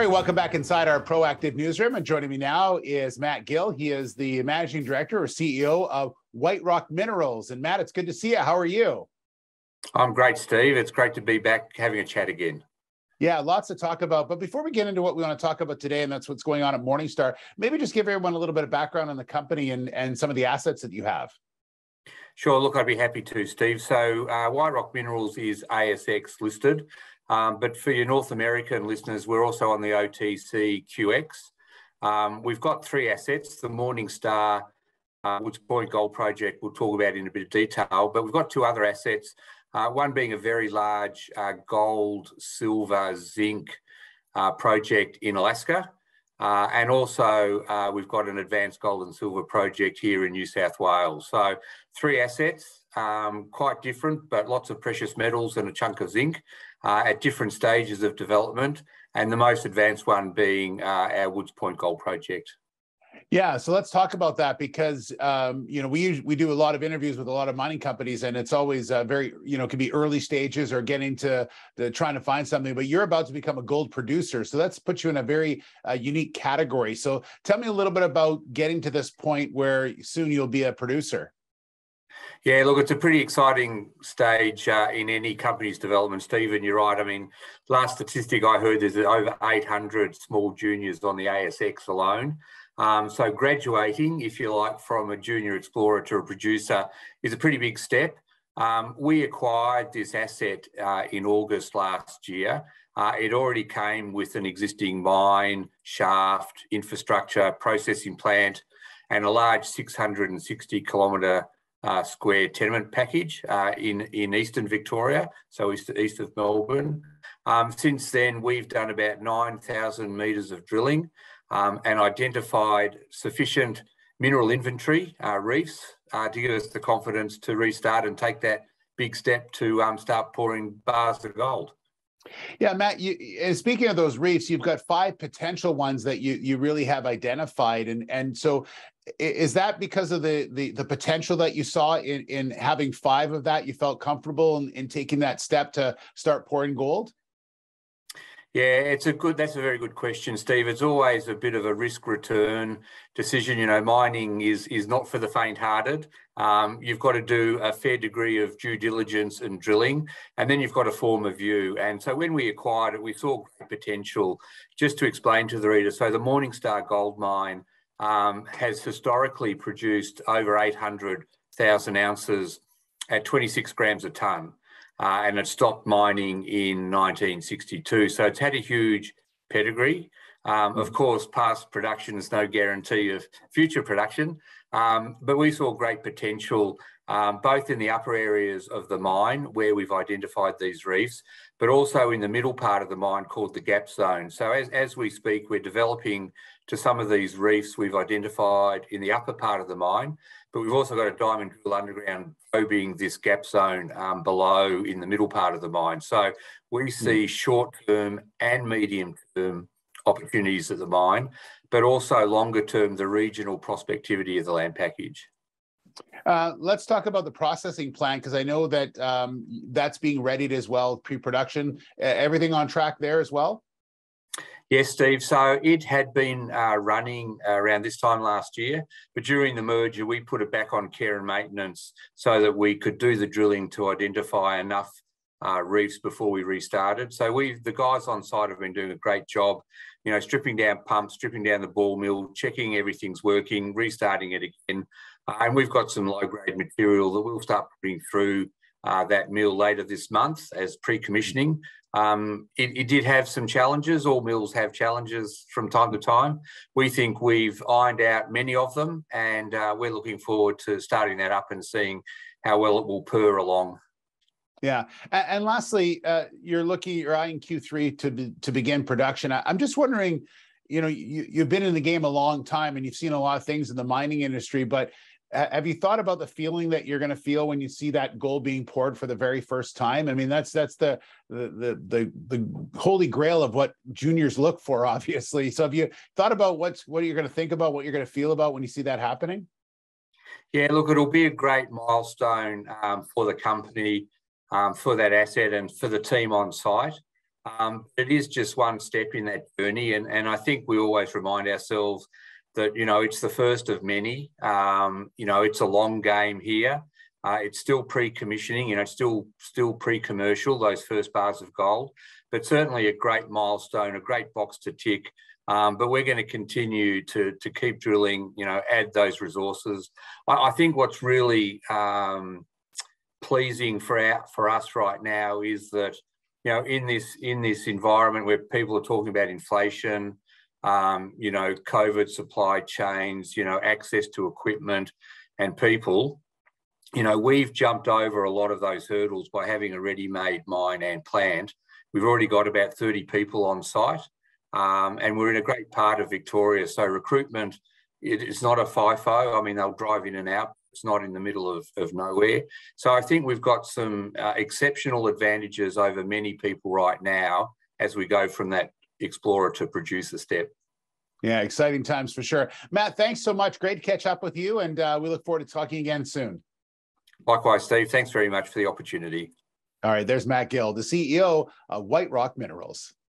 right, welcome back inside our proactive newsroom. And joining me now is Matt Gill. He is the managing director or CEO of White Rock Minerals. And Matt, it's good to see you. How are you? I'm great, Steve. It's great to be back having a chat again. Yeah, lots to talk about. But before we get into what we want to talk about today, and that's what's going on at Morningstar, maybe just give everyone a little bit of background on the company and some of the assets that you have. Sure. Look, I'd be happy to, Steve. So White Rock Minerals is ASX listed. But for your North American listeners, we're also on the OTCQX. We've got three assets, the Morningstar Woods Point Gold Project we'll talk about in a bit of detail, but we've got two other assets, one being a very large gold, silver, zinc project in Alaska. And also we've got an advanced gold and silver project here in New South Wales. So three assets, quite different, but lots of precious metals and a chunk of zinc at different stages of development. And the most advanced one being our Woods Point Gold Project. Yeah, so let's talk about that because we do a lot of interviews with a lot of mining companies, and it's always very can be early stages or getting to trying to find something. But you're about to become a gold producer, so that's put you in a very unique category. So tell me a little bit about getting to this point where soon you'll be a producer. Yeah, look, it's a pretty exciting stage in any company's development, Stephen. You're right. I mean, last statistic I heard is that over 800 small juniors on the ASX alone. So graduating, if you like, from a junior explorer to a producer is a pretty big step. We acquired this asset in August last year. It already came with an existing mine, shaft, infrastructure, processing plant, and a large 660 kilometre square tenement package in eastern Victoria, so east of Melbourne. Since then, we've done about 9,000 metres of drilling and identified sufficient mineral inventory reefs to give us the confidence to restart and take that big step to start pouring bars of gold. Yeah, Matt, speaking of those reefs, you've got 5 potential ones that you really have identified. And so is that because of the potential that you saw in having 5 of that, you felt comfortable in taking that step to start pouring gold? Yeah, that's a very good question, Steve. It's always a bit of a risk return decision. You know, mining is not for the faint-hearted. You've got to do a fair degree of due diligence and drilling, and then you've got to form a view. And so when we acquired it, we saw great potential. Just to explain to the reader, so the Morningstar Gold Mine has historically produced over 800,000 ounces at 26 grams a tonne. And it stopped mining in 1962. So it's had a huge pedigree. Of course, past production is no guarantee of future production, but we saw great potential both in the upper areas of the mine where we've identified these reefs, but also in the middle part of the mine called the gap zone. So as we speak, we're developing to some of these reefs we've identified in the upper part of the mine, but we've also got a diamond drill underground probing this gap zone below in the middle part of the mine. So we see short-term and medium-term opportunities at the mine, but also longer-term, the regional prospectivity of the land package. Let's talk about the processing plant, because I know that that's being readied as well, pre-production. Everything on track there as well? Yes, Steve. So it had been running around this time last year, but during the merger, we put it back on care and maintenance so that we could do the drilling to identify enough reefs before we restarted. So the guys on site have been doing a great job, stripping down pumps, stripping down the ball mill, checking everything's working, restarting it again. And we've got some low-grade material that we'll start putting through that mill later this month as pre-commissioning. It did have some challenges. All mills have challenges from time to time. We think we've ironed out many of them, and we're looking forward to starting that up and seeing how well it will purr along. Yeah, and lastly, you're eyeing Q3 to begin production. I'm just wondering, you've been in the game a long time and you've seen a lot of things in the mining industry, but have you thought about the feeling that you're going to feel when you see that gold being poured for the very first time? I mean, that's the holy grail of what juniors look for, obviously. So have you thought about what you're going to think about, what you're going to feel about when you see that happening? Yeah, look, it'll be a great milestone for the company, for that asset and for the team on site. It is just one step in that journey, and I think we always remind ourselves that, you know, it's the first of many. You know, it's a long game here. It's still pre-commissioning, you know, still pre-commercial, those first bars of gold, but certainly a great milestone, a great box to tick. But we're going to continue to keep drilling, you know, add those resources. I think what's really pleasing for us right now is that, you know, in this environment where people are talking about inflation, you know, COVID, supply chains, you know, access to equipment and people, you know, we've jumped over a lot of those hurdles by having a ready-made mine and plant. We've already got about 30 people on site, and we're in a great part of Victoria. So recruitment, it's not a FIFO. I mean, they'll drive in and out. It's not in the middle of nowhere. So I think we've got some exceptional advantages over many people right now as we go from that explorer to producer step. Yeah, exciting times for sure. Matt, thanks so much. Great to catch up with you, and we look forward to talking again soon. Likewise, Steve. Thanks very much for the opportunity. All right, there's Matt Gill, the CEO of White Rock Minerals.